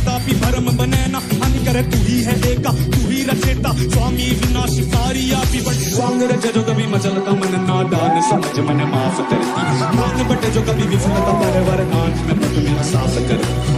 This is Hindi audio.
कदापि भरम बने ना, हानि करे तू ही है एका, तू ही रचेता स्वामी विनाशकारी आप बट स्वांग रचे जो कभी मचलता मन नादान समझ मन माफ करती, मान बटे जो कभी विफलता पर वरदान में मत मेरा साफ करती।